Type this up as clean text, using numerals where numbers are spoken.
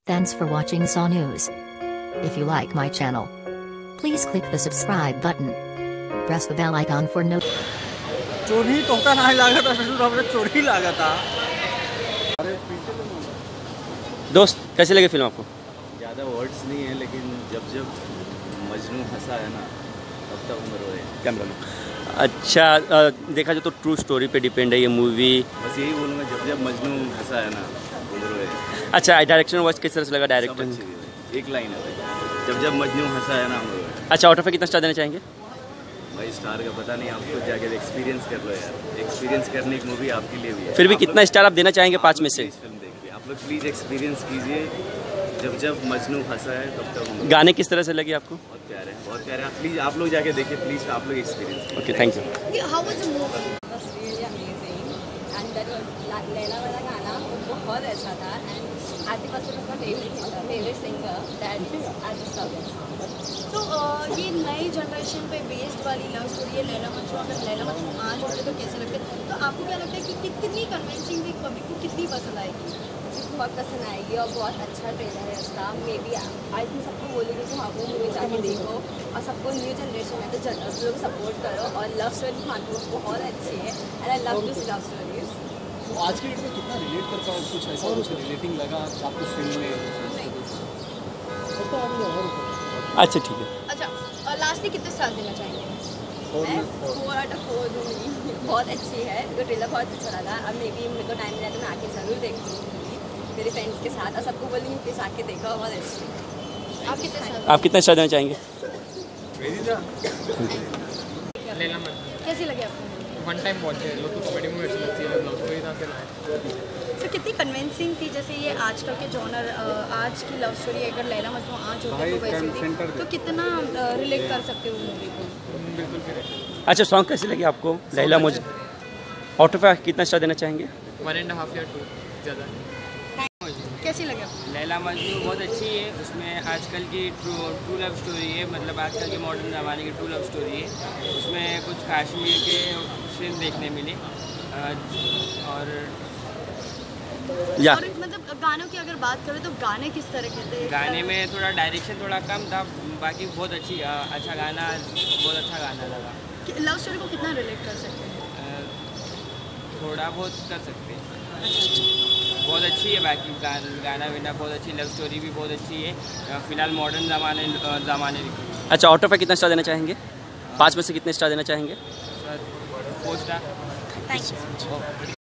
Thanks for watching Saw News. If you like my channel, please click the subscribe button. Press the bell icon for चोरी टोका नहीं लगा था, हमने चोरी लगा था। दोस्त कैसे लगे फिल्म आपको? ज़्यादा वर्ड्स नहीं है, लेकिन जब जब मजनू हंसा है ना तब तक उम्र रोए। कैमरा में अच्छा देखा जाए तो ट्रू स्टोरी पे डिपेंड है ये मूवी। बस यही बोलूँगा, जब जब मजनू हंसा है ना उम्र रोए। अच्छा डायरेक्शन वाइज किस तरह से लगा? डायरेक्टर एक लाइन है, जब जब मजनू हंसा है ना उम्र रोए। अच्छा आउट ऑफ कितना स्टार देना चाहेंगे? भाई स्टार का पता नहीं, आप खुद जाके एक्सपीरियंस कर लो यार। एक्सपीरियंस करने की मूवी आपके लिए भी है। फिर भी कितना स्टार आप देना चाहेंगे 5 में से? इस फिल्म देखिए, आप लोग प्लीज़ एक्सपीरियंस कीजिए। जब जब मजनू हंसा है तब तक। गाने किस तरह से लगे आपको? बहुत प्यारे हैं, बहुत प्यारे। आप प्लीज़ आप लोग जाके देखिए, प्लीज़ आप लोग experience. Okay thank you. How was the movie? It was really amazing, and that Laila वाला गाना बहुत अच्छा था, and Atif Aslam was my favorite singer. That I just love it. तो ये नई जनरेशन पे बेस्ड वाली लव स्टोरी है लैला मजनू। अगर लैला मजनू आज होते तो कैसे लगते? तो आपको क्या लगता है कि कितनी कन्विंसिंग थी, पब्लिक को कितनी पसंद आएगी? बहुत पसंद आएगी और बहुत अच्छा ट्रेलर है उसका। मे बी आई थिंक सबको बोलेंगे कि हाँ वो मूवी जाके देखो, और सबको न्यू जनरेशन है तो लोग सपोर्ट करो। और लव स्टोरी मानो बहुत अच्छी है, and I love this love stories. तो आज की डेट में कितना रिलेट कर पाओ? कुछ ऐसा कुछ रिलेटिंग लगा आपको फिल्म में? अच्छा ठीक है। अच्छा लास्टली कितने स्टार देना चाहेंगे? मैं 4 out of 4 दूँगी। बहुत अच्छी है, मेरे को ट्रेलर बहुत अच्छा लगा। अब मे बी मेरे को टाइम मिला तो मैं आके ज़रूर देखती हूँ मेरे फ्रेंड्स के साथ, और सबको बोलूँगी प्लीज़ आके देखो, बहुत अच्छी है। आप कितना स्टार देना चाहेंगे? कैसी लगी आपको? वन टाइम वॉच है, लोग तो कॉमेडी मूवी अच्छी लगती है, लव स्टोरी था फिर। तो कितनी कन्विंसिंग थी? जैसे ये आजकल के जॉनर, आज की लव स्टोरी अगर लैला मजनू आज होते तो वैसे थी, तो कितना रिलेट कर सकते हो मूवी को? बिल्कुल। अच्छा सॉन्ग कैसे लगे आपको? लैला मजनू आउट ऑफ कितना स्टार देना चाहेंगे? 1.5 या 2 ज़्यादा। कैसी लगी आपको? लैला मजनू बहुत अच्छी है। उसमें आजकल की ट्रू लव स्टोरी है, मतलब आजकल के मॉडर्न ज़माने की ट्रू लव स्टोरी है। उसमें कुछ कश्मीर के सीन देखने मिले, और मतलब गानों की अगर बात करें तो गाने किस तरह के थे? गाने में थोड़ा डायरेक्शन थोड़ा कम था, बाकी बहुत अच्छा गाना, बहुत अच्छा गाना लगा। लव स्टोरी को कितना रिलेट कर सकते हैं? थोड़ा बहुत कर सकते हैं। बहुत अच्छी है, बाकी गाना वाना बहुत अच्छी, लव स्टोरी भी बहुत अच्छी है। फिलहाल मॉडर्न ज़माने अच्छा आउट ऑफ कितना स्टार देना चाहेंगे? 5 में से कितने स्टार देना चाहेंगे? 4 स्टार। Thank you.